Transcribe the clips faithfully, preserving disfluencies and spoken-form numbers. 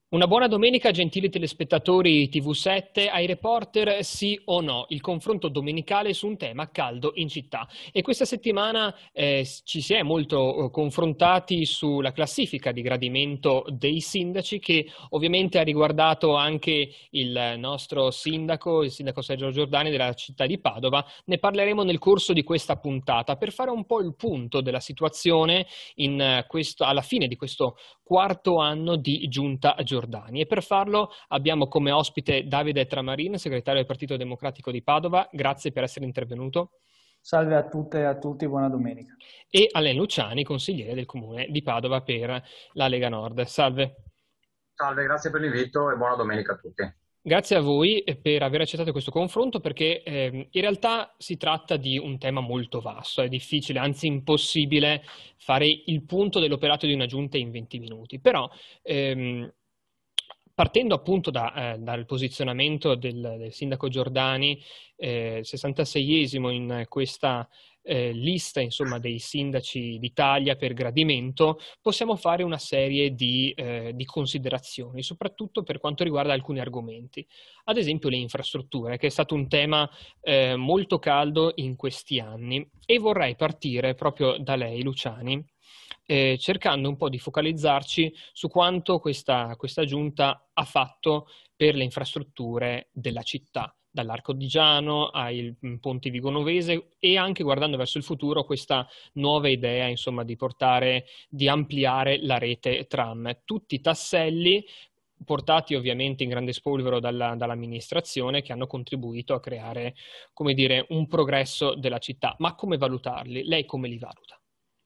Una buona domenica, gentili telespettatori T V sette, ai reporter sì o no, il confronto domenicale su un tema caldo in città. E questa settimana eh, ci si è molto eh, confrontati sulla classifica di gradimento dei sindaci, che ovviamente ha riguardato anche il nostro sindaco, il sindaco Sergio Giordani della città di Padova. Ne parleremo nel corso di questa puntata per fare un po' il punto della situazione in eh, questo, alla fine di questo quarto anno di Giunta Giordani. E per farlo abbiamo come ospite Davide Tramarin, segretario del Partito Democratico di Padova. Grazie per essere intervenuto. Salve a tutte e a tutti, buona domenica. E Alain Luciani, consigliere del Comune di Padova per la Lega Nord. Salve. Salve, grazie per l'invito e buona domenica a tutti. Grazie a voi per aver accettato questo confronto perché eh, in realtà si tratta di un tema molto vasto, è difficile, anzi impossibile fare il punto dell'operato di una giunta in venti minuti, però ehm, partendo appunto da, eh, dal posizionamento del, del sindaco Giordani, eh, sessantaseiesimo in questa eh, lista insomma, dei sindaci d'Italia per gradimento, possiamo fare una serie di, eh, di considerazioni, soprattutto per quanto riguarda alcuni argomenti. Ad esempio le infrastrutture, che è stato un tema eh, molto caldo in questi anni. E vorrei partire proprio da lei, Luciani, eh, cercando un po' di focalizzarci su quanto questa, questa giunta ha fatto per le infrastrutture della città, dall'Arco di Giano ai ponti Vigonovese, e anche guardando verso il futuro questa nuova idea, insomma, di portare, di ampliare la rete tram. Tutti tasselli portati ovviamente in grande spolvero dalla, dall'amministrazione, che hanno contribuito a creare, come dire, un progresso della città. Ma come valutarli? Lei come li valuta?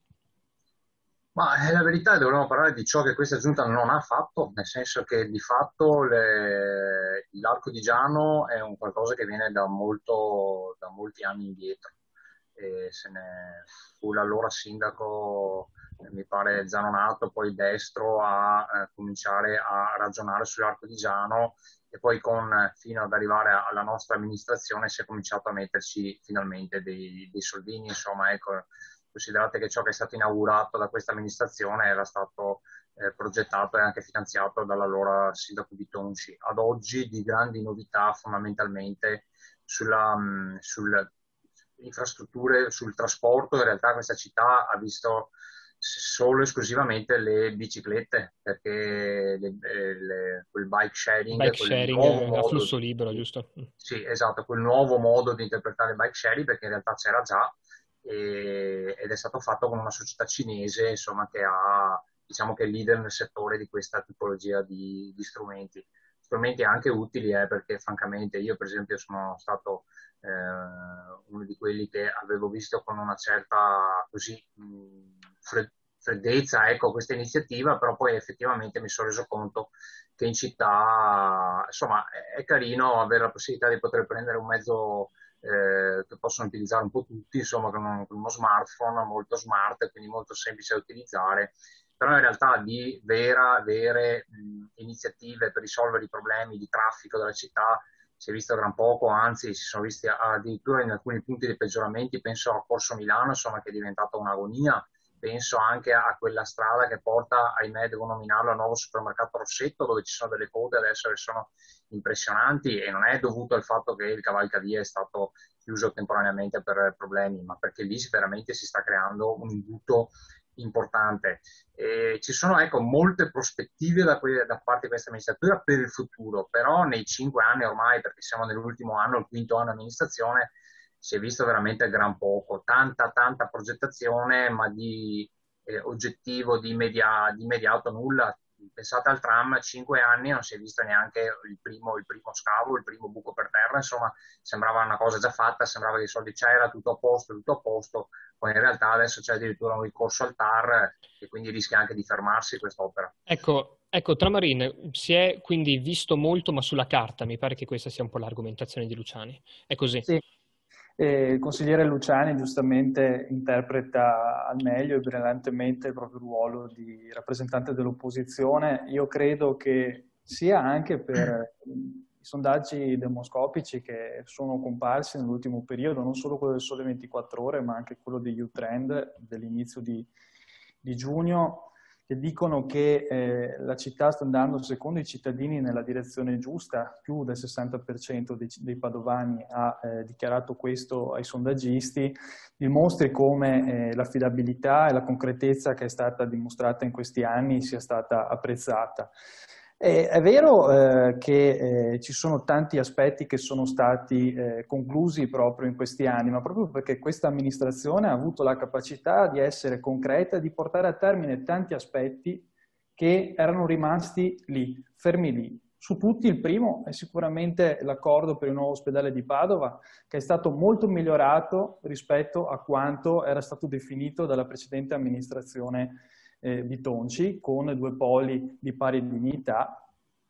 Ma eh, la verità è che dovremmo parlare di ciò che questa giunta non ha fatto, nel senso che di fatto le- l'arco di Giano è un qualcosa che viene da, molto, da molti anni indietro. E se ne fu l'allora sindaco, eh, mi pare Zanonato, poi Destro, a eh, cominciare a ragionare sull'arco di Giano e poi con, eh, fino ad arrivare a- alla nostra amministrazione si è cominciato a metterci finalmente dei, dei soldini, insomma, ecco. Considerate che ciò che è stato inaugurato da questa amministrazione era stato eh, progettato e anche finanziato dall'allora sindaco di Tonci. Ad oggi di grandi novità fondamentalmente sulla, mh, sulle infrastrutture, sul trasporto. In realtà questa città ha visto solo e esclusivamente le biciclette, perché le, eh, le, quel bike sharing, Bike quel sharing nuovo eh, a modo flusso libero, di, giusto? sì, esatto, quel nuovo modo di interpretare il bike sharing, perché in realtà c'era già, e- ed è stato fatto con una società cinese, insomma, che ha, diciamo che è leader nel settore di questa tipologia di, di strumenti. Strumenti anche utili, eh, perché francamente io per esempio sono stato eh, uno di quelli che avevo visto con una certa così mh, fred- freddezza, ecco, questa iniziativa, però poi effettivamente mi sono reso conto che in città, insomma, è è carino avere la possibilità di poter prendere un mezzo eh, che possono utilizzare un po' tutti, insomma, con, un- con uno smartphone molto smart, quindi molto semplice da utilizzare, però in realtà di vera, vere mh, iniziative per risolvere i problemi di traffico della città si è visto gran poco, anzi si sono visti addirittura in alcuni punti dei peggioramenti. Penso a Corso Milano, insomma, che è diventata un'agonia. Penso anche a quella strada che porta, ahimè, devo nominarlo, al nuovo supermercato Rossetto, dove ci sono delle code adesso che sono impressionanti, e non è dovuto al fatto che il cavalcavia è stato chiuso temporaneamente per problemi, ma perché lì veramente si sta creando un imbuto importante. E ci sono, ecco, molte prospettive da, que- da parte di questa amministratura per il futuro, però nei cinque anni ormai, perché siamo nell'ultimo anno, il quinto anno di amministrazione, si è visto veramente gran poco, tanta tanta progettazione, ma di eh, oggettivo, di, immediato, di immediato nulla. Pensate al tram, cinque anni non si è visto neanche il primo, il primo scavo, il primo buco per terra, insomma, sembrava una cosa già fatta, sembrava che i soldi c'era, tutto a posto, tutto a posto, poi in realtà adesso c'è addirittura un ricorso al T A R e quindi rischia anche di fermarsi quest'opera. Ecco, ecco, Tramarin si è quindi visto molto, ma sulla carta. Mi pare che questa sia un po' l'argomentazione di Luciani. È così. Sì, eh, il consigliere Luciani giustamente interpreta al meglio e brillantemente il proprio ruolo di rappresentante dell'opposizione. Io credo che sia anche per i sondaggi demoscopici che sono comparsi nell'ultimo periodo, non solo quello del Sole ventiquattro Ore, ma anche quello degli U-Trend dell'inizio di, di giugno, che dicono che eh, la città sta andando, secondo i cittadini, nella direzione giusta. Più del sessanta per cento dei, dei padovani ha eh, dichiarato questo ai sondaggisti, dimostri come eh, l'affidabilità e la concretezza che è stata dimostrata in questi anni sia stata apprezzata. E, è vero eh, che eh, ci sono tanti aspetti che sono stati eh, conclusi proprio in questi anni, ma proprio perché questa amministrazione ha avuto la capacità di essere concreta e di portare a termine tanti aspetti che erano rimasti lì, fermi lì. Su tutti il primo è sicuramente l'accordo per il nuovo ospedale di Padova, che è stato molto migliorato rispetto a quanto era stato definito dalla precedente amministrazione eh, Bitonci, con due poli di pari dignità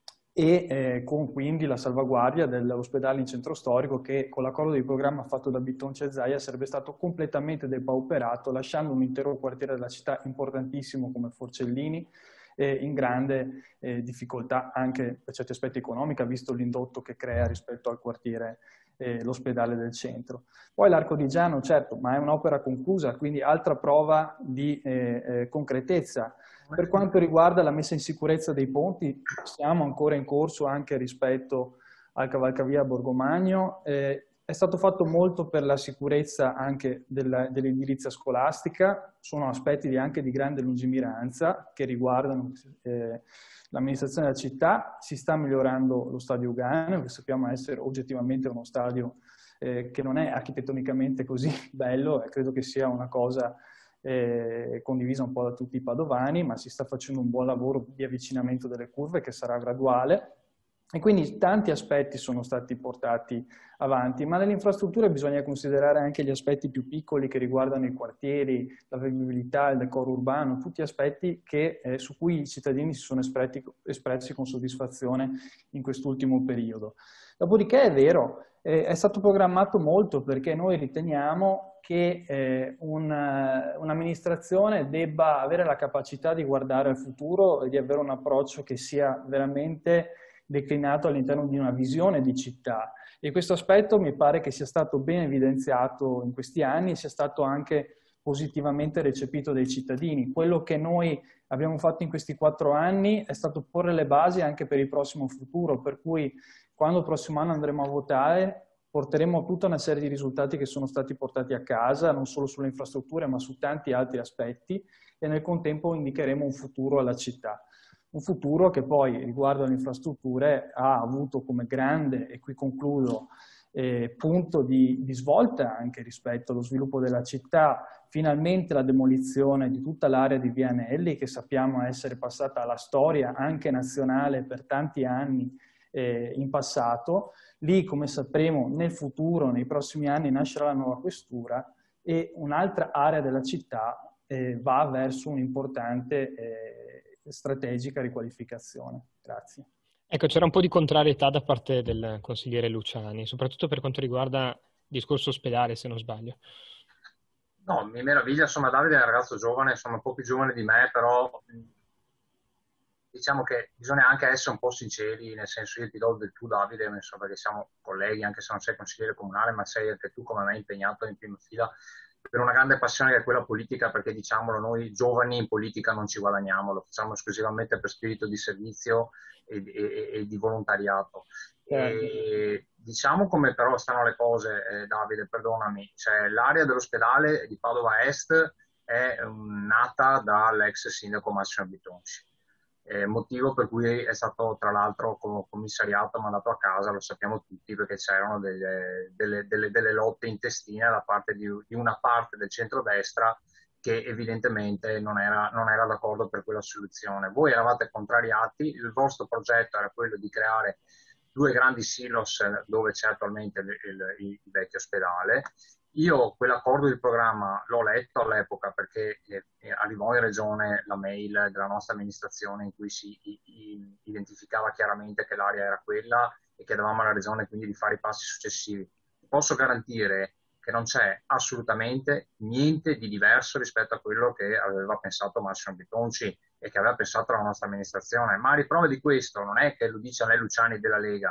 e eh, con quindi la salvaguardia dell'ospedale in centro storico, che con l'accordo di programma fatto da Bitonci e Zaia sarebbe stato completamente depauperato, lasciando un intero quartiere della città importantissimo come Forcellini eh, in grande eh, difficoltà anche per certi aspetti economica, visto l'indotto che crea rispetto al quartiere eh, l'ospedale del centro. Poi l'Arco di Giano, certo, ma è un'opera conclusa, quindi altra prova di eh, eh, concretezza. Per quanto riguarda la messa in sicurezza dei ponti, siamo ancora in corso anche rispetto al cavalcavia Borgomagno. Eh, è stato fatto molto per la sicurezza anche dell'edilizia scolastica, sono aspetti di, anche di grande lungimiranza che riguardano eh, l'amministrazione della città. Si sta migliorando lo stadio Ugano, che sappiamo essere oggettivamente uno stadio eh, che non è architettonicamente così bello, e credo che sia una cosa Eh, condivisa un po' da tutti i padovani, ma si sta facendo un buon lavoro di avvicinamento delle curve che sarà graduale, e quindi tanti aspetti sono stati portati avanti, ma nelle infrastrutture bisogna considerare anche gli aspetti più piccoli che riguardano i quartieri, la vivibilità, il decoro urbano, tutti aspetti che, eh, su cui i cittadini si sono espressi, espressi con soddisfazione in quest'ultimo periodo. Dopodiché è vero, eh, è stato programmato molto, perché noi riteniamo che eh, un'amministrazione debba avere la capacità di guardare al futuro e di avere un approccio che sia veramente declinato all'interno di una visione di città, e questo aspetto mi pare che sia stato ben evidenziato in questi anni e sia stato anche positivamente recepito dai cittadini. Quello che noi abbiamo fatto in questi quattro anni è stato porre le basi anche per il prossimo futuro, per cui quando il prossimo anno andremo a votare porteremo tutta una serie di risultati che sono stati portati a casa, non solo sulle infrastrutture ma su tanti altri aspetti, e nel contempo indicheremo un futuro alla città. Un futuro che poi, riguardo alle infrastrutture, ha avuto come grande, e qui concludo, eh, punto di, di svolta anche rispetto allo sviluppo della città, finalmente la demolizione di tutta l'area di Via Anelli, che sappiamo essere passata alla storia anche nazionale per tanti anni eh, in passato. Lì, come sapremo, nel futuro, nei prossimi anni, nascerà la nuova questura, e un'altra area della città eh, va verso un'importante eh, strategica riqualificazione. Grazie. Ecco, c'era un po' di contrarietà da parte del consigliere Luciani, soprattutto per quanto riguarda il discorso ospedale, se non sbaglio. No, mi meraviglia, insomma, Davide è un ragazzo giovane, insomma, un po' più giovane di me, però diciamo che bisogna anche essere un po' sinceri, nel senso, io ti do del tu, Davide, insomma, perché siamo colleghi, anche se non sei consigliere comunale, ma sei anche tu come me impegnato in prima fila per una grande passione che è quella politica, perché diciamolo, noi giovani in politica non ci guadagniamo, lo facciamo esclusivamente per spirito di servizio e, e, e di volontariato. E diciamo come però stanno le cose, eh, Davide, perdonami, cioè, l'area dell'ospedale di Padova Est è um, nata dall'ex sindaco Massimo Bitonci. Eh, motivo per cui è stato tra l'altro commissariato, mandato a casa, lo sappiamo tutti, perché c'erano delle, delle, delle, delle lotte intestine da parte di, di una parte del centrodestra che evidentemente non era, non era d'accordo per quella soluzione. Voi eravate contrariati, il vostro progetto era quello di creare due grandi silos dove c'è attualmente il, il, il vecchio ospedale. Io quell'accordo di programma l'ho letto all'epoca, perché eh, arrivò in regione la mail della nostra amministrazione in cui si i, i, identificava chiaramente che l'area era quella e chiedevamo alla regione quindi di fare i passi successivi. Posso garantire che non c'è assolutamente niente di diverso rispetto a quello che aveva pensato Massimo Bitonci e che aveva pensato la nostra amministrazione, ma a riprova di questo non è che lo dice a lei Luciani della Lega,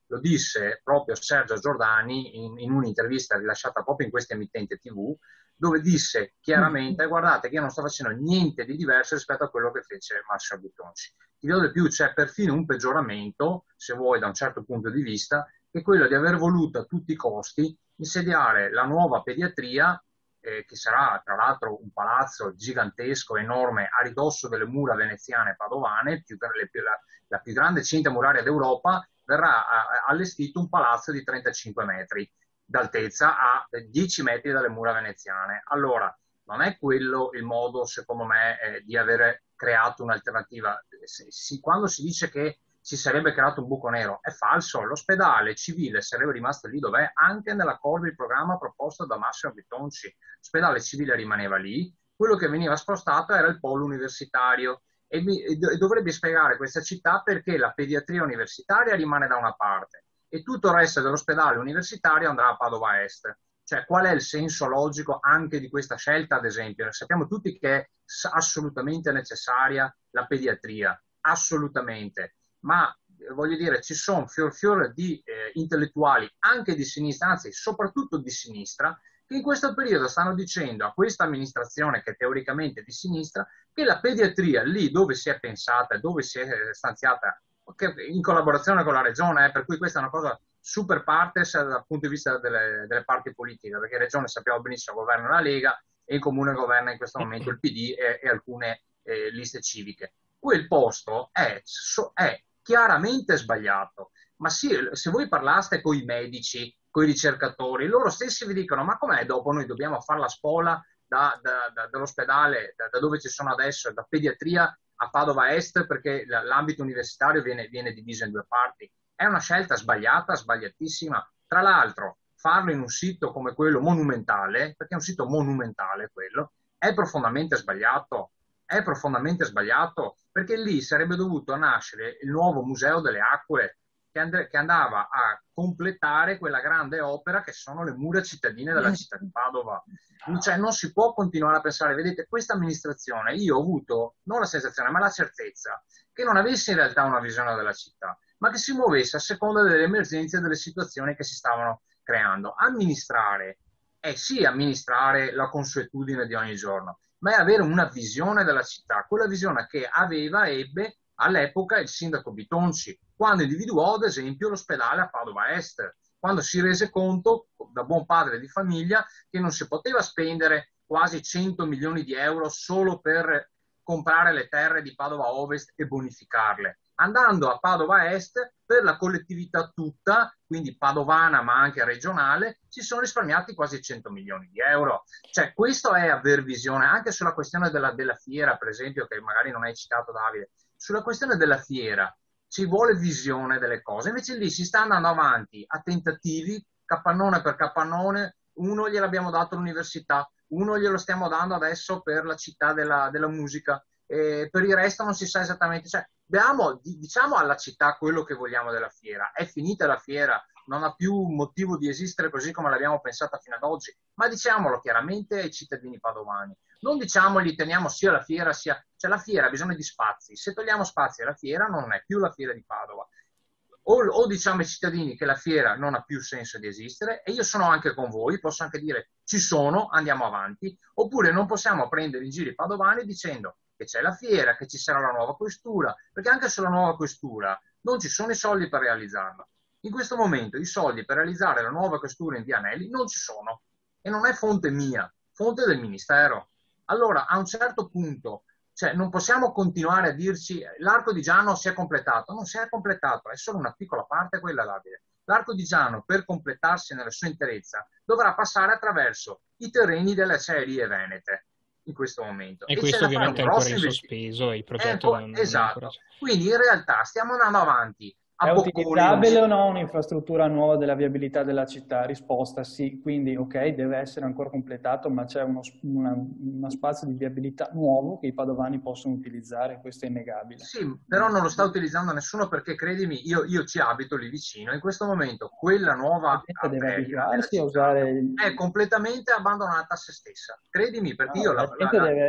lo disse proprio Sergio Giordani in, in un'intervista rilasciata proprio in questa emittente tivù, dove disse chiaramente: guardate che io non sto facendo niente di diverso rispetto a quello che fece Massimo Bitonci. Ti dirò di più, c'è perfino un peggioramento, se vuoi da un certo punto di vista, che è quello di aver voluto a tutti i costi insediare la nuova pediatria, eh, che sarà tra l'altro un palazzo gigantesco, enorme, a ridosso delle mura veneziane e padovane, più, le, più, la, la più grande cinta muraria d'Europa. Verrà a, a, allestito un palazzo di trentacinque metri d'altezza a dieci metri dalle mura veneziane. Allora, non è quello il modo, secondo me, eh, di avere creato un'alternativa. Si, quando si dice che si sarebbe creato un buco nero, è falso. L'ospedale civile sarebbe rimasto lì dov'è, anche nell'accordo di programma proposto da Massimo Bitonci. L'ospedale civile rimaneva lì, quello che veniva spostato era il polo universitario, e, mi, e dovrebbe spiegare questa città perché la pediatria universitaria rimane da una parte e tutto il resto dell'ospedale universitario andrà a Padova Est. Cioè, qual è il senso logico anche di questa scelta, ad esempio? Sappiamo tutti che è assolutamente necessaria la pediatria, assolutamente, ma voglio dire, ci sono fior fior di eh, intellettuali, anche di sinistra, anzi soprattutto di sinistra, che in questo periodo stanno dicendo a questa amministrazione, che teoricamente è di sinistra, che la pediatria, lì dove si è pensata e dove si è stanziata, in collaborazione con la regione, eh, per cui questa è una cosa super partes dal punto di vista delle, delle parti politiche, perché in regione sappiamo benissimo governa la Lega e in comune governa in questo momento il P D e, e alcune eh, liste civiche. Quel posto è, so, è chiaramente sbagliato, ma sì, se voi parlaste con i medici, con i ricercatori, loro stessi vi dicono: ma com'è dopo noi dobbiamo fare la spola da, da, da, dall'ospedale, da, da dove ci sono adesso, da pediatria a Padova Est, perché l'ambito universitario viene, viene diviso in due parti. È una scelta sbagliata, sbagliatissima. Tra l'altro, farlo in un sito come quello monumentale, perché è un sito monumentale quello, è profondamente sbagliato. È profondamente sbagliato, perché lì sarebbe dovuto nascere il nuovo Museo delle Acque, che, and- che andava a completare quella grande opera che sono le mura cittadine della città di Padova. Cioè, non si può continuare a pensare, vedete, questa amministrazione, io ho avuto non la sensazione, ma la certezza che non avesse in realtà una visione della città, ma che si muovesse a seconda delle emergenze e delle situazioni che si stavano creando. Amministrare è sì amministrare la consuetudine di ogni giorno, ma è avere una visione della città, quella visione che aveva, ebbe all'epoca il sindaco Bitonci, quando individuò ad esempio l'ospedale a Padova Est, quando si rese conto, da buon padre di famiglia, che non si poteva spendere quasi cento milioni di euro solo per comprare le terre di Padova Ovest e bonificarle. Andando a Padova Est, per la collettività tutta, quindi padovana ma anche regionale, si sono risparmiati quasi cento milioni di euro. Cioè, questo è aver visione, anche sulla questione della, della fiera, per esempio, che magari non hai citato, Davide. Sulla questione della fiera ci vuole visione delle cose, invece lì si sta andando avanti a tentativi, capannone per capannone. Uno gliel'abbiamo dato all'università, uno glielo stiamo dando adesso per la città della, della musica, e per il resto non si sa esattamente. Cioè, abbiamo, diciamo alla città quello che vogliamo della fiera. È finita la fiera, non ha più motivo di esistere così come l'abbiamo pensata fino ad oggi, ma diciamolo chiaramente ai cittadini padovani. Non diciamogli teniamo sia la fiera sia... Cioè, la fiera ha bisogno di spazi. Se togliamo spazi alla fiera non è più la fiera di Padova. O, o diciamo ai cittadini che la fiera non ha più senso di esistere, e io sono anche con voi, posso anche dire ci sono, andiamo avanti, oppure non possiamo prendere in giro i padovani dicendo che c'è la fiera, che ci sarà la nuova questura, perché anche sulla nuova questura non ci sono i soldi per realizzarla. In questo momento i soldi per realizzare la nuova questura in via Anelli non ci sono, e non è fonte mia, fonte del Ministero. Allora, a un certo punto, cioè, non possiamo continuare a dirci l'arco di Giano si è completato. Non si è completato, è solo una piccola parte quella, Davide. L'arco di Giano, per completarsi nella sua interezza, dovrà passare attraverso i terreni delle acciaierie venete in questo momento. E, e questo ovviamente è ancora in sospeso e il progetto non, esatto. Non è Quindi in realtà stiamo andando avanti. È utilizzabile o no un'infrastruttura nuova della viabilità della città? Risposta sì, quindi ok, deve essere ancora completato, ma c'è uno, una, uno spazio di viabilità nuovo che i padovani possono utilizzare, questo è innegabile. Sì, però non lo sta utilizzando nessuno, perché credimi, io, io ci abito lì vicino, in questo momento quella nuova deve abituarsi a usare il... è completamente abbandonata a se stessa, credimi, perché no, io la, la, gente la, deve,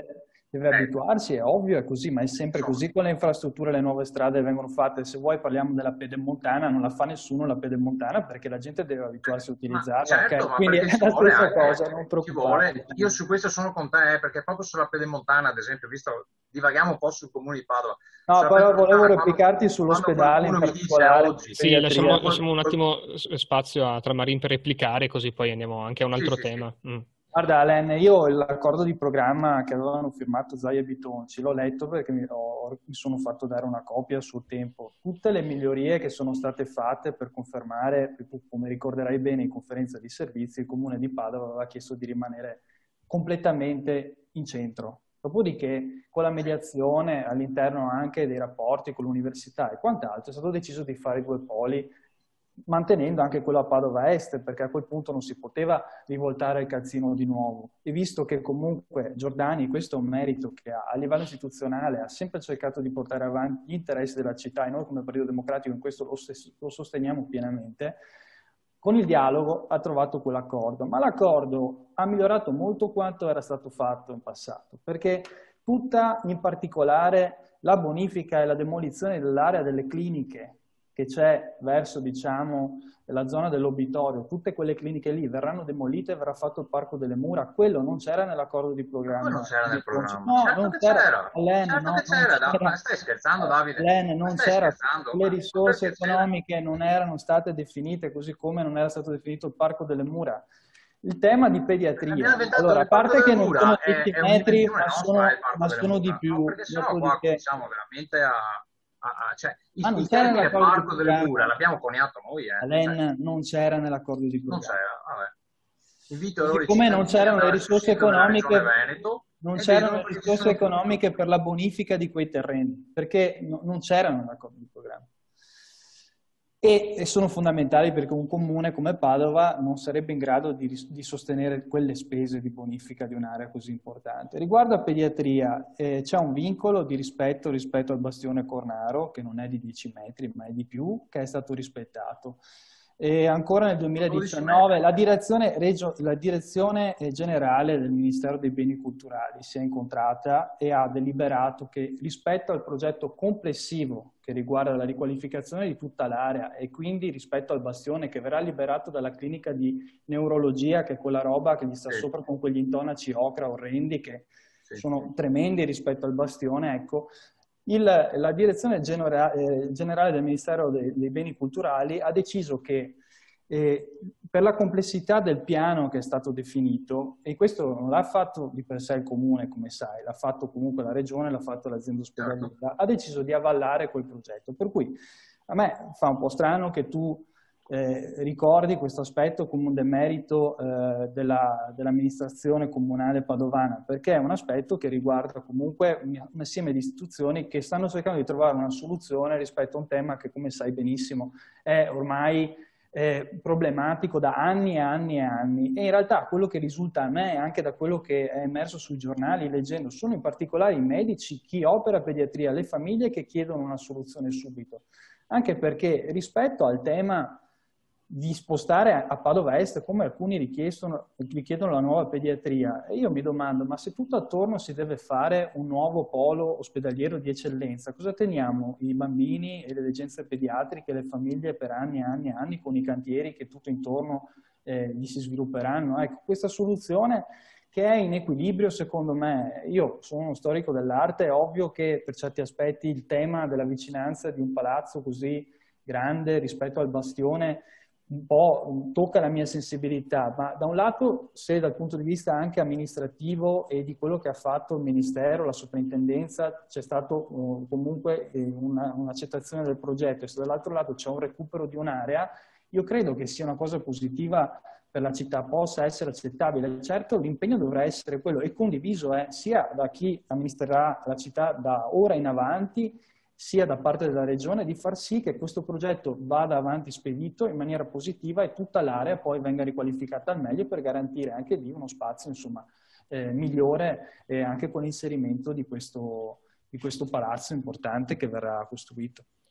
deve Eh, abituarsi, è ovvio, è così, ma è sempre insomma, così con le infrastrutture, le nuove strade vengono fatte. Se vuoi parliamo della pedemontana, non la fa nessuno la pedemontana perché la gente deve abituarsi a ma utilizzarla, certo, ok? ma Quindi perché è ci la vuole stessa anche, cosa, non ci vuole, preoccuparti. io su questo sono con te, eh, perché proprio sulla pedemontana, ad esempio, visto, divaghiamo un po' sul comune di Padova, No, sulla però volevo pedemontana quando, replicarti quando sull'ospedale in qualcuno mi dice particolare, oggi, Sì, lasciamo, pediatria. col- lasciamo un col- attimo spazio a Tramarin per replicare, così poi andiamo anche a un sì, altro sì, sì, tema. Mm. Guarda Alen, io l'accordo di programma che avevano firmato Zai e Bitonci l'ho letto perché mi, ho- mi sono fatto dare una copia a suo tempo. Tutte le migliorie che sono state fatte per confermare, come ricorderai bene in conferenza di servizi, il Comune di Padova aveva chiesto di rimanere completamente in centro. Dopodiché, con la mediazione all'interno anche dei rapporti con l'università e quant'altro, è stato deciso di fare due poli mantenendo anche quello a Padova Est, perché a quel punto non si poteva rivoltare il calzino di nuovo. E visto che comunque Giordani, questo è un merito che ha, a livello istituzionale ha sempre cercato di portare avanti gli interessi della città, e noi come Partito Democratico in questo lo, lo sosteniamo pienamente, con il dialogo ha trovato quell'accordo. Ma l'accordo ha migliorato molto quanto era stato fatto in passato, perché tutta, in particolare, la bonifica e la demolizione dell'area delle cliniche che c'è verso, diciamo, la zona dell'obitorio, tutte quelle cliniche lì verranno demolite e verrà fatto il Parco delle Mura. Quello non c'era nell'accordo di ma poi non programma c'era di nel Conci. programma, No, certo non che c'era. c'era, Alen, certo che no, non c'era, da- c'era. ma stai scherzando Davide, Alen, ma non stai c'era. scherzando, Le ma, ma risorse perché c'era? economiche non erano state definite, così come non era stato definito il Parco delle Mura. Il tema di Abbiamo pediatria, inventato allora, a il Parco parte delle che non sono Mura, è, dieci è metri, un'invenzione ma nostra sono, il Parco ma delle sono di Mura, no? più, Perché sennò qua dopodiché, cominciamo veramente a, a- a- cioè, il, ma non il c'era termine nell'accordo di Parco delle programma. Mura l'abbiamo coniato noi, eh? Cioè, Alen, non c'era nell'accordo di non programma. c'era, vabbè. Invito Così allora i come non cittadini ad c'erano le andare sul risorse sito della Regione economiche, Veneto non e c'erano vedono le perché ci risorse sono tutti i economiche per fiumi. la bonifica di quei terreni, perché no- non c'erano nell'accordo di programma. E, e sono fondamentali perché un comune come Padova non sarebbe in grado di, di sostenere quelle spese di bonifica di un'area così importante. Riguardo a pediatria, eh, c'è un vincolo di rispetto rispetto al bastione Cornaro, che non è di dieci metri, ma è di più, che è stato rispettato. E ancora nel dodici duemiladiciannove metri. la direzione, regio, la direzione generale del Ministero dei Beni Culturali si è incontrata e ha deliberato che rispetto al progetto complessivo che riguarda la riqualificazione di tutta l'area e quindi rispetto al bastione che verrà liberato dalla clinica di neurologia, che è quella roba che gli sta Sì, sopra con quegli intonaci ocra orrendi che sì. sono tremendi rispetto al bastione, ecco, il, la direzione genera, eh, generale del Ministero dei, dei Beni Culturali ha deciso che eh, per la complessità del piano che è stato definito, e questo non l'ha fatto di per sé il Comune, come sai, l'ha fatto comunque la Regione, l'ha fatto l'azienda Certo. ospedaliera, ha deciso di avvallare quel progetto. Per cui a me fa un po' strano che tu eh, ricordi questo aspetto come un demerito eh, della, dell'amministrazione comunale padovana, perché è un aspetto che riguarda comunque un, un assieme di istituzioni che stanno cercando di trovare una soluzione rispetto a un tema che, come sai benissimo, è ormai eh, problematico da anni e anni e anni. E in realtà quello che risulta a me, anche da quello che è emerso sui giornali leggendo, sono in particolare i medici, chi opera pediatria, le famiglie che chiedono una soluzione subito. Anche perché rispetto al tema di spostare a Padova Est, come alcuni richiedono, richiedono la nuova pediatria, e io mi domando, ma se tutto attorno si deve fare un nuovo polo ospedaliero di eccellenza, cosa teniamo i bambini e le degenze pediatriche, le famiglie per anni e anni e anni con i cantieri che tutto intorno eh, gli si svilupperanno? Ecco, questa soluzione che è in equilibrio secondo me. Io sono uno storico dell'arte, è ovvio che per certi aspetti il tema della vicinanza di un palazzo così grande rispetto al bastione un po' tocca la mia sensibilità, ma da un lato, se dal punto di vista anche amministrativo e di quello che ha fatto il Ministero, la soprintendenza, c'è stato uh, comunque eh, un'accettazione del progetto, e se dall'altro lato c'è un recupero di un'area, io credo che sia una cosa positiva per la città, possa essere accettabile. Certo, l'impegno dovrà essere quello e condiviso eh, sia da chi amministrerà la città da ora in avanti, sia da parte della Regione, di far sì che questo progetto vada avanti spedito in maniera positiva e tutta l'area poi venga riqualificata al meglio per garantire anche lì uno spazio insomma, eh, migliore e eh, anche con l'inserimento di questo, di questo palazzo importante che verrà costruito.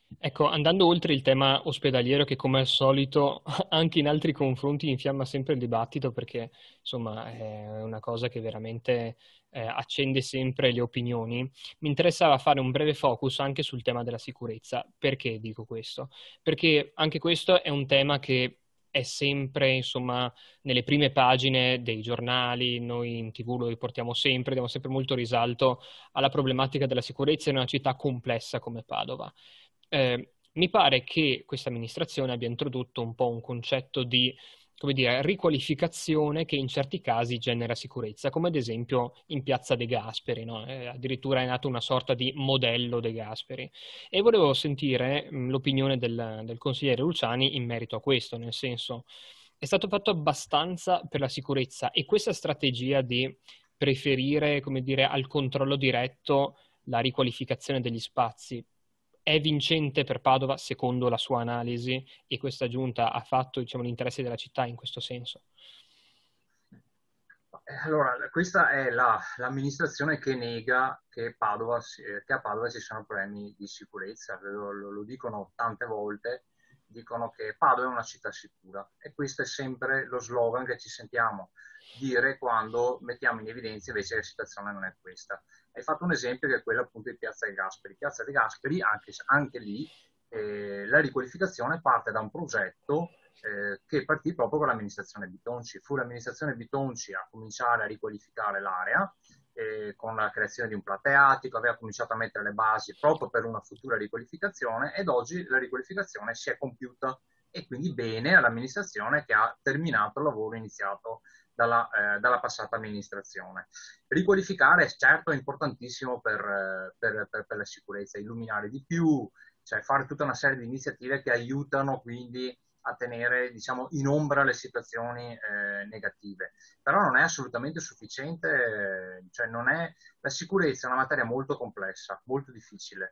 Ecco, andando oltre il tema ospedaliero che come al solito anche in altri confronti infiamma sempre il dibattito perché insomma è una cosa che veramente eh, accende sempre le opinioni, mi interessava fare un breve focus anche sul tema della sicurezza. Perché dico questo? Perché anche questo è un tema che è sempre insomma nelle prime pagine dei giornali, noi in T V lo riportiamo sempre, diamo sempre molto risalto alla problematica della sicurezza in una città complessa come Padova. Eh, mi pare che questa amministrazione abbia introdotto un po' un concetto di, come dire, riqualificazione che in certi casi genera sicurezza, come ad esempio in Piazza De Gasperi, no? Eh, addirittura è nato una sorta di modello De Gasperi. E volevo sentire mh, l'opinione del, del consigliere Luciani in merito a questo, nel senso, è stato fatto abbastanza per la sicurezza e questa strategia di preferire, come dire, al controllo diretto la riqualificazione degli spazi è vincente per Padova secondo la sua analisi e questa giunta ha fatto, diciamo, l'interesse della città in questo senso? Allora, questa è la, l'amministrazione che nega che, Padova, che a Padova ci siano problemi di sicurezza. Lo, lo, lo dicono tante volte, dicono che Padova è una città sicura e questo è sempre lo slogan che ci sentiamo dire quando mettiamo in evidenza invece che la situazione non è questa. Hai fatto un esempio che è quello appunto di Piazza De Gasperi. Piazza De Gasperi, anche, anche lì, eh, la riqualificazione parte da un progetto eh, che partì proprio con l'amministrazione Bitonci. Fu l'amministrazione Bitonci a cominciare a riqualificare l'area eh, con la creazione di un plateatico, aveva cominciato a mettere le basi proprio per una futura riqualificazione ed oggi la riqualificazione si è compiuta e quindi bene all'amministrazione che ha terminato il lavoro iniziato dalla, eh, dalla passata amministrazione. Riqualificare certo è importantissimo per, per, per, per la sicurezza, illuminare di più, cioè fare tutta una serie di iniziative che aiutano quindi a tenere, diciamo, in ombra le situazioni eh, negative. Però non è assolutamente sufficiente, eh, cioè non è, la sicurezza è una materia molto complessa, molto difficile.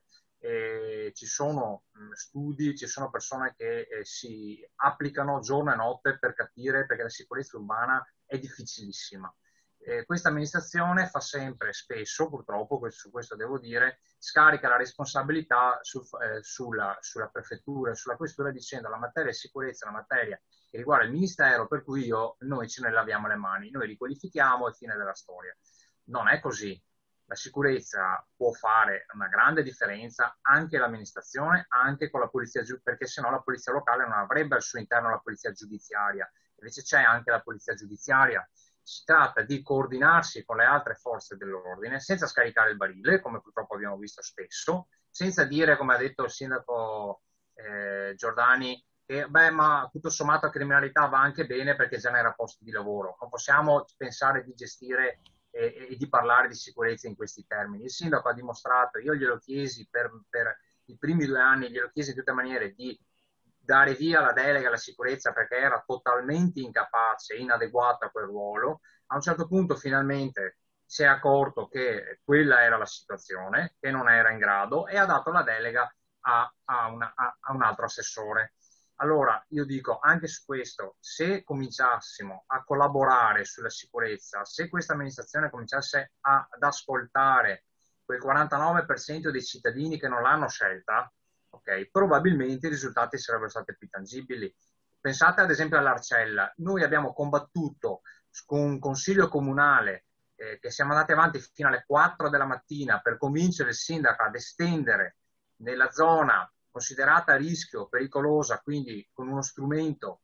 E ci sono mh, studi, ci sono persone che eh, si applicano giorno e notte per capire, perché la sicurezza urbana è difficilissima. Eh, questa amministrazione fa sempre, spesso, purtroppo, questo, su questo devo dire, scarica la responsabilità su, eh, sulla, sulla prefettura e sulla questura dicendo la materia sicurezza è una materia che riguarda il ministero, per cui io, noi ce ne laviamo le mani, noi riqualifichiamo e fine della storia. Non è così. La sicurezza può fare una grande differenza anche l'amministrazione, anche con la polizia, perché sennò la polizia locale non avrebbe al suo interno la polizia giudiziaria, invece c'è anche la polizia giudiziaria. Si tratta di coordinarsi con le altre forze dell'ordine senza scaricare il barile, come purtroppo abbiamo visto spesso, senza dire, come ha detto il sindaco eh, Giordani, che beh, ma tutto sommato la criminalità va anche bene perché genera posti di lavoro. Non possiamo pensare di gestire e, e di parlare di sicurezza in questi termini. Il sindaco ha dimostrato, io glielo chiesi per, per i primi due anni, glielo chiesi in tutte le maniere di dare via la delega alla sicurezza perché era totalmente incapace e inadeguato a quel ruolo. A un certo punto finalmente si è accorto che quella era la situazione, che non era in grado e ha dato la delega a, a, una, a, a un altro assessore. Allora io dico anche su questo, se cominciassimo a collaborare sulla sicurezza, se questa amministrazione cominciasse a, ad ascoltare quel quarantanove per cento dei cittadini che non l'hanno scelta, okay, probabilmente i risultati sarebbero stati più tangibili. Pensate ad esempio all'Arcella. Noi abbiamo combattuto con un consiglio comunale eh, che siamo andati avanti fino alle quattro della mattina per convincere il sindaco ad estendere nella zona considerata a rischio, pericolosa, quindi con uno strumento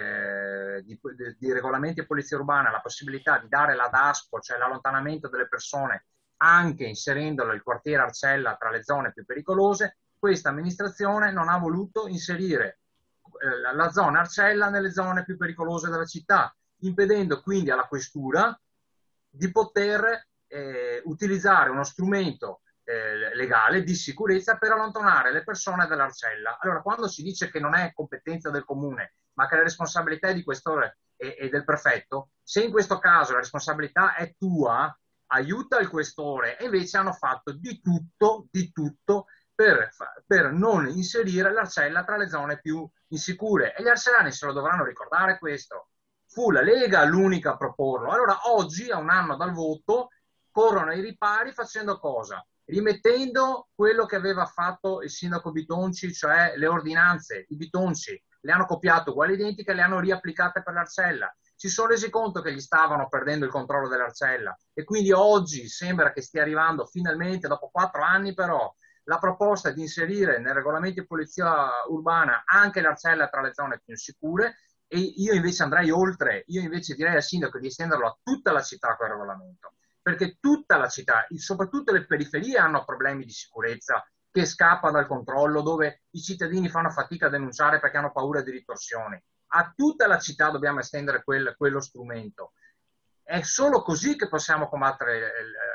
eh, di, di, di regolamenti di polizia urbana, la possibilità di dare la DASPO, cioè l'allontanamento delle persone, anche inserendolo il quartiere Arcella tra le zone più pericolose. Questa amministrazione non ha voluto inserire eh, la zona Arcella nelle zone più pericolose della città, impedendo quindi alla questura di poter eh, utilizzare uno strumento eh, legale di sicurezza per allontanare le persone dall'Arcella. Allora, quando si dice che non è competenza del comune, ma che la responsabilità è di questore e, e del prefetto, se in questo caso la responsabilità è tua, aiuta il questore, e invece hanno fatto di tutto, di tutto per, per non inserire l'Arcella tra le zone più insicure. E gli arcellani se lo dovranno ricordare questo. Fu la Lega l'unica a proporlo. Allora oggi, a un anno dal voto, corrono ai ripari facendo cosa? rimettendo quello che aveva fatto il sindaco Bitonci, cioè le ordinanze. I Bitonci le hanno copiate uguali identiche e le hanno riapplicate per l'Arcella. Si sono resi conto che gli stavano perdendo il controllo dell'Arcella e quindi oggi sembra che stia arrivando finalmente, dopo quattro anni però, la proposta di inserire nel regolamento di polizia urbana anche l'Arcella tra le zone più sicure. E io invece andrei oltre, io invece direi al sindaco di estenderlo a tutta la città quel regolamento, perché tutta la città, soprattutto le periferie, hanno problemi di sicurezza che scappano dal controllo, dove i cittadini fanno fatica a denunciare perché hanno paura di ritorsioni. A tutta la città dobbiamo estendere quel, quello strumento. È solo così che possiamo combattere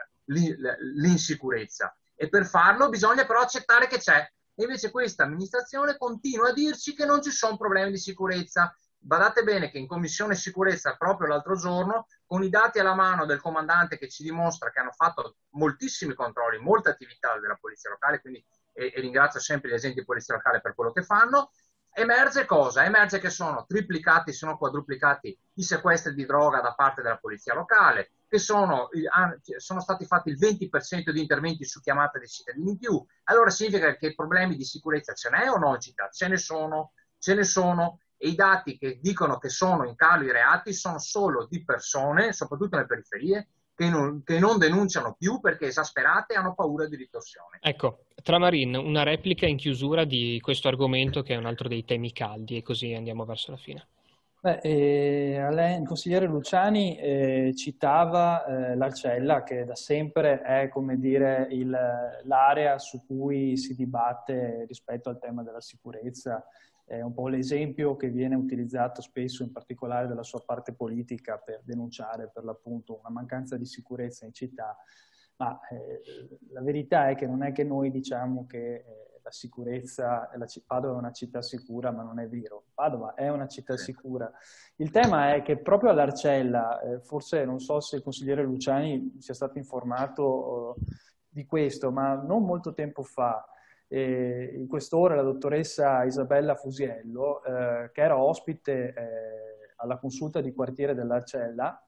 l'insicurezza, e per farlo bisogna però accettare che c'è. E invece questa amministrazione continua a dirci che non ci sono problemi di sicurezza. Badate bene che in commissione sicurezza proprio l'altro giorno, con i dati alla mano del comandante che ci dimostra che hanno fatto moltissimi controlli, molte attività della polizia locale, quindi e, e ringrazio sempre gli agenti di polizia locale per quello che fanno, emerge cosa? Emerge che sono triplicati, sono quadruplicati i sequestri di droga da parte della polizia locale, che sono, sono stati fatti il venti per cento di interventi su chiamate dei cittadini in più. Allora significa che problemi di sicurezza ce n'è o no in città? Ce ne sono, ce ne sono. E i dati che dicono che sono in calo i reati sono solo di persone, soprattutto nelle periferie, che non, che non denunciano più perché esasperate e hanno paura di ritorsione. Ecco, Tramarin, una replica in chiusura di questo argomento che è un altro dei temi caldi, e così andiamo verso la fine. Beh, eh, il consigliere Luciani eh, citava eh, l'Arcella, che da sempre è, come dire, il, l'area su cui si dibatte rispetto al tema della sicurezza. È un po' l'esempio che viene utilizzato spesso, in particolare dalla sua parte politica, per denunciare per l'appunto una mancanza di sicurezza in città. Ma eh, la verità è che non è che noi diciamo che eh, la sicurezza, la, Padova è una città sicura, ma non è vero. Padova è una città sicura. Il tema è che proprio all'Arcella, eh, forse non so se il consigliere Luciani sia stato informato eh, di questo, ma non molto tempo fa, Eh, in quest'ora la dottoressa Isabella Fusiello, eh, che era ospite eh, alla consulta di quartiere dell'Arcella,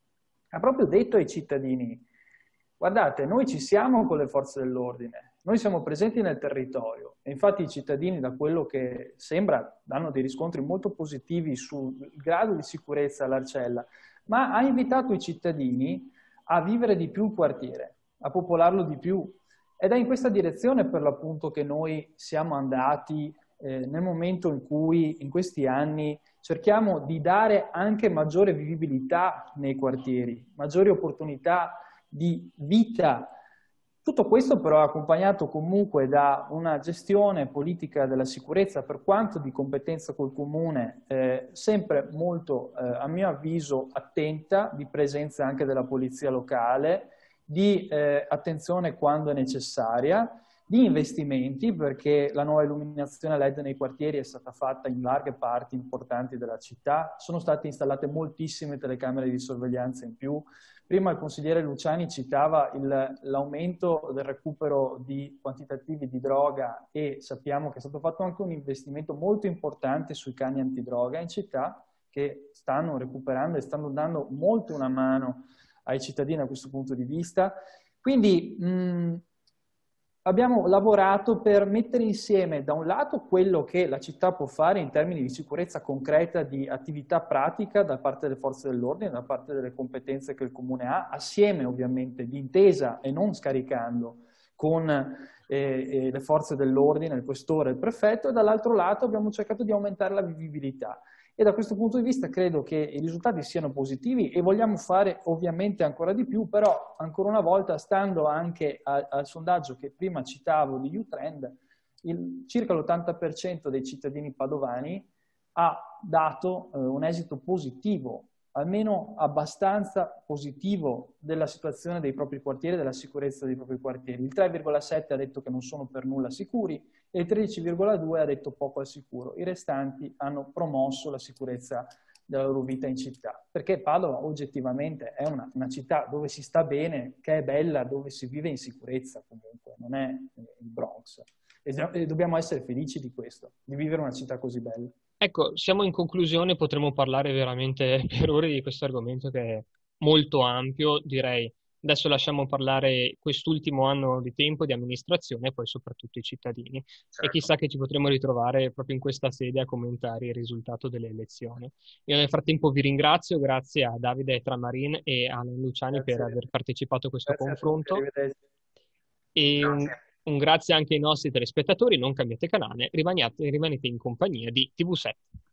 ha proprio detto ai cittadini: guardate, noi ci siamo con le forze dell'ordine, noi siamo presenti nel territorio, e infatti i cittadini, da quello che sembra, danno dei riscontri molto positivi sul grado di sicurezza all'Arcella, ma ha invitato i cittadini a vivere di più il quartiere, a popolarlo di più. Ed è in questa direzione per l'appunto che noi siamo andati eh, nel momento in cui in questi anni cerchiamo di dare anche maggiore vivibilità nei quartieri, maggiori opportunità di vita. Tutto questo però è accompagnato comunque da una gestione politica della sicurezza, per quanto di competenza col comune, eh, sempre molto, eh, a mio avviso, attenta, di presenza anche della polizia locale, di eh, attenzione quando è necessaria, di investimenti, perché la nuova illuminazione L E D nei quartieri è stata fatta in larghe parti importanti della città, sono state installate moltissime telecamere di sorveglianza in più. Prima il consigliere Luciani citava l'aumento del recupero di quantitativi di droga, e sappiamo che è stato fatto anche un investimento molto importante sui cani antidroga in città, che stanno recuperando e stanno dando molto una mano ai cittadini da questo punto di vista. Quindi mh, abbiamo lavorato per mettere insieme da un lato quello che la città può fare in termini di sicurezza concreta, di attività pratica da parte delle forze dell'ordine, da parte delle competenze che il comune ha, assieme ovviamente d'intesa e non scaricando con eh, eh, le forze dell'ordine, il questore, il prefetto, e dall'altro lato abbiamo cercato di aumentare la vivibilità. E da questo punto di vista credo che i risultati siano positivi e vogliamo fare ovviamente ancora di più, però ancora una volta, stando anche a, al sondaggio che prima citavo di U-Trend, il, circa l'ottanta per cento dei cittadini padovani ha dato eh, un esito positivo, almeno abbastanza positivo, della situazione dei propri quartieri, della sicurezza dei propri quartieri. Il tre virgola sette ha detto che non sono per nulla sicuri, e il tredici virgola due ha detto poco al sicuro. I restanti hanno promosso la sicurezza della loro vita in città, perché Padova oggettivamente è una, una città dove si sta bene, che è bella, dove si vive in sicurezza comunque, non è il Bronx. E, e dobbiamo essere felici di questo, di vivere una città così bella. Ecco, siamo in conclusione, potremmo parlare veramente per ore di questo argomento che è molto ampio, direi. Adesso lasciamo parlare quest'ultimo anno di tempo di amministrazione e poi soprattutto i cittadini. E Certo. chissà che ci potremo ritrovare proprio in questa sede a commentare il risultato delle elezioni. Io nel frattempo vi ringrazio, grazie a Davide Tramarin e a Alan Luciani per Grazie, aver partecipato a questo grazie a tutti, confronto. arrivederci. E un, Grazie. un grazie anche ai nostri telespettatori, non cambiate canale, rimaniate, rimanete in compagnia di T V sette.